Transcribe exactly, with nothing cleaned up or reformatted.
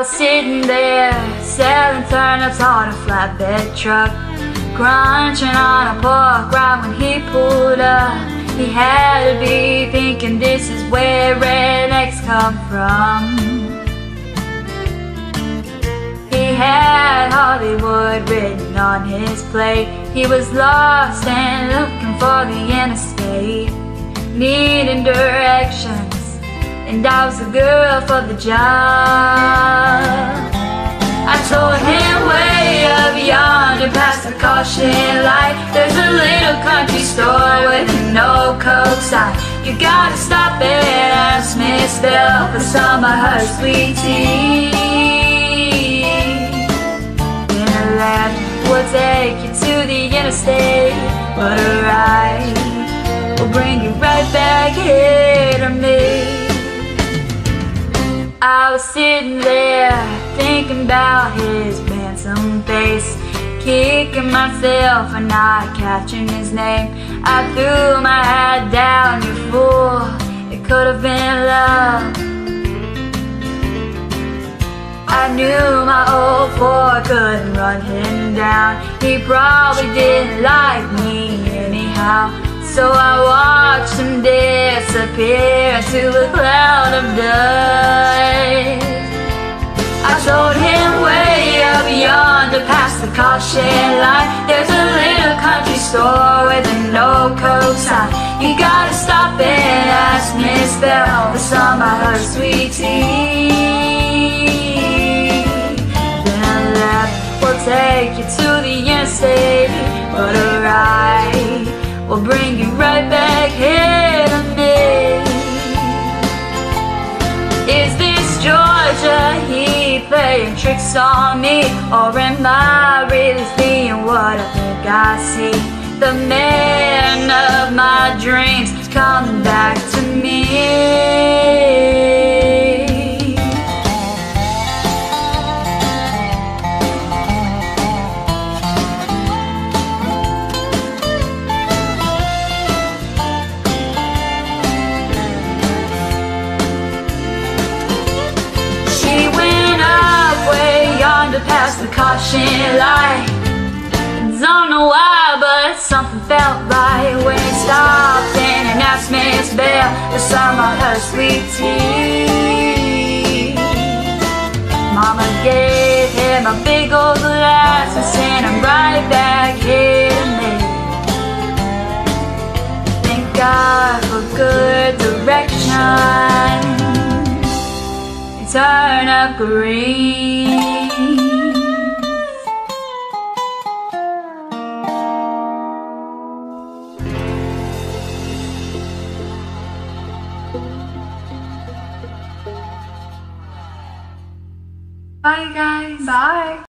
was sitting there, selling turnips on a flatbed truck, crunching on a pork rind when he pulled up. He had to be thinking, this is where rednecks come from. He had Hollywood written on his plate. He was lost and looking for the interstate, needing directions, and I was the girl for the job. I told him way up yonder past the caution light, there's a little country store with an old Coke sign. You gotta stop and ask Miss Bell for some of her sweet tea. Then a left will take you to the interstate, but a right will bring you right back here to me. I was sitting there thinking about his handsome face, kicking myself for not catching his name. I threw my hat down, you fool, it could have been love. I knew my old boy couldn't run him down. He probably didn't like me anyhow, so I watched him disappear into a cloud of dust. I told him way up yonder past the caution line, there's a little country store with an old Coke sign. You gotta stop and ask Miss Bell for some of her sweet tea. Then a left will take you to the interstate, but a right will bring you right back here to me. Is this Georgia he playing tricks on me, or am I really seeing what I think I see? The man of my dreams is coming back to me. Past the caution light, don't know why, but something felt right when he stopped in and asked Miss Bell for some of her sweet tea. Mama gave him a big old glass and sent him right back here to me. Thank God for good direction, turn up green. Bye guys. Bye.